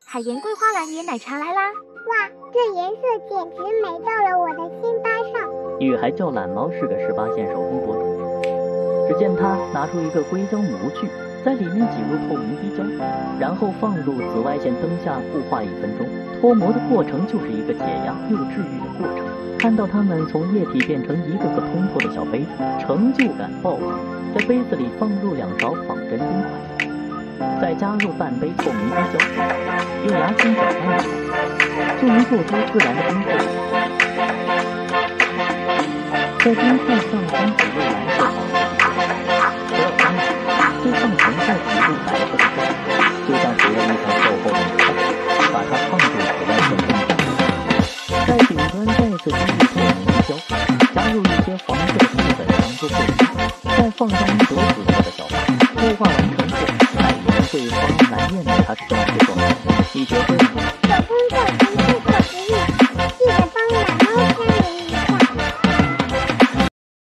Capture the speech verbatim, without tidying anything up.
海盐桂花蓝椰奶茶来啦！ 哇，这颜色简直美到了我的心巴上。 雨还叫懒猫是个十八线手工博主，只见他拿出一个硅胶模具，在里面挤入透明滴胶，然后放入紫外线灯下固化一分钟。脱模的过程就是一个解压又治愈的过程。看到它们从液体变成一个个通透的小杯子，成就感爆棚。在杯子里放入两勺仿真冰块，再加入半杯透明滴胶，用牙签搅拌一下，就能做出自然的冰块。在冰块上方挤入蓝色黄色，不要干洗，就上层再挤入白色的胶，就像涂了一层厚厚的膜，把它放入紫外线灯下。在顶端再次加入透明滴胶，加入一些黄色的细粉当做配料，再放上一朵紫色的小花。固化完成后，海盐桂花蓝叶奶茶上市状态，你觉得